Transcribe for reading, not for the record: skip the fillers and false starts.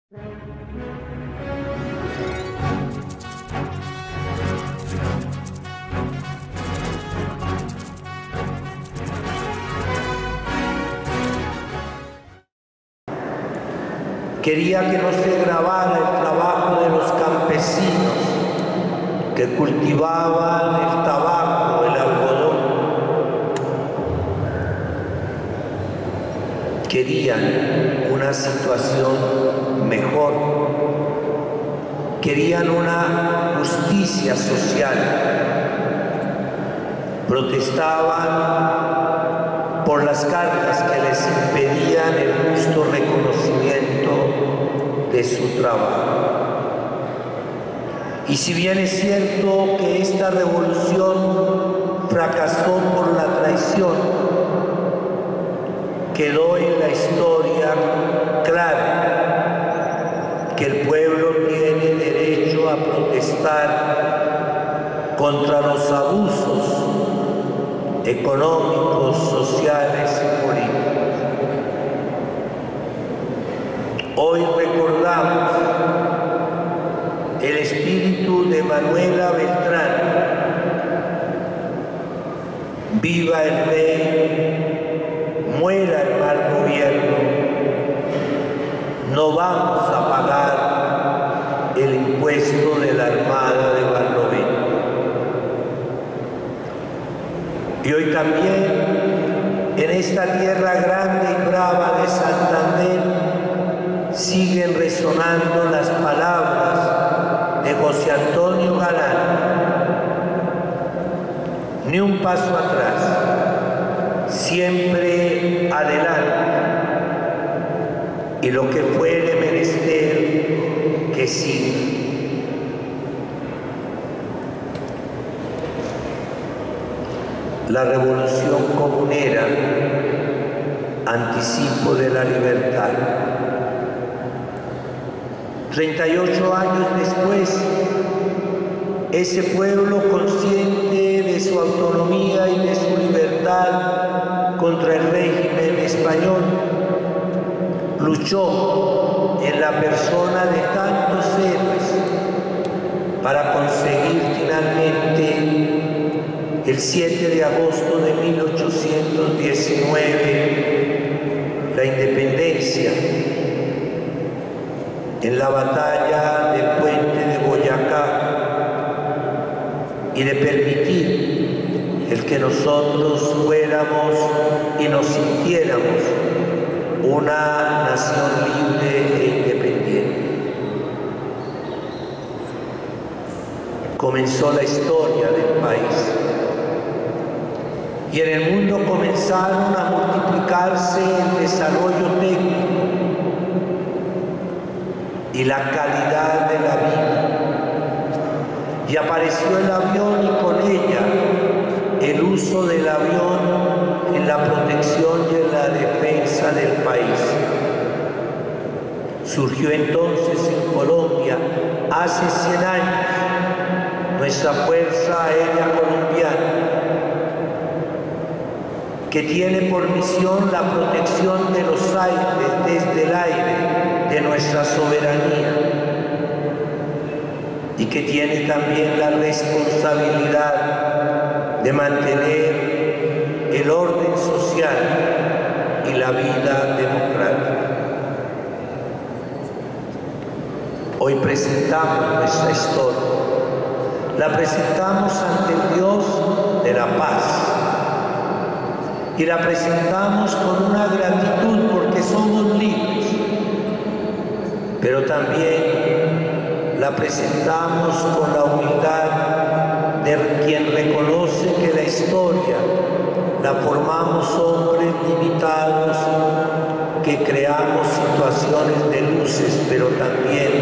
Quería que no se grabara el trabajo de los campesinos que cultivaban el tabaco, el algodón. Querían una situación mejor. Querían una justicia social. Protestaban por las cartas que les impedían el justo reconocimiento de su trabajo. Y si bien es cierto que esta revolución fracasó por la traición, quedó en la historia claro que el pueblo tiene derecho a protestar contra los abusos económicos, sociales y políticos. Hoy recordamos el espíritu de Manuela Beltrán. Viva el rey, muera el mal gobierno. No vamos a pagar el impuesto de la Armada de Barlovento. Y hoy también, en esta tierra grande y brava de Santander, siguen resonando las palabras de José Antonio Galán. Ni un paso atrás, siempre adelante. Y lo que fuere menester, que siga. La revolución comunera, anticipo de la libertad. 38 años después, ese pueblo consciente de su autonomía y de su libertad contra el régimen español, luchó en la persona de tantos héroes para conseguir finalmente el 7 de agosto de 1819 la independencia en la batalla del puente de Boyacá y de permitir el que nosotros fuéramos y nos sintiéramos una nación libre e independiente. Comenzó la historia del país. Y en el mundo comenzaron a multiplicarse el desarrollo técnico y la calidad de la vida. Y apareció el avión y con ella el uso del avión en la protección y en la defensa del país. Surgió entonces en Colombia, hace 100 años, nuestra Fuerza Aérea Colombiana, que tiene por misión la protección de los aires desde el aire, de nuestra soberanía, y que tiene también la responsabilidad de mantener el orden social y la vida democrática. Hoy presentamos nuestra historia, la presentamos ante el Dios de la paz, y la presentamos con una gratitud porque somos libres, pero también la presentamos con la humildad de quien reconoce que la historia la formamos hombres limitados, que creamos situaciones de luces, pero también